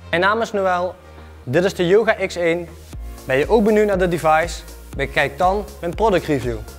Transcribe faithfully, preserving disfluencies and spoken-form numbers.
Mijn naam is Noël, dit is de Yoga X één. Ben je ook benieuwd naar de device? Bekijk dan mijn product review.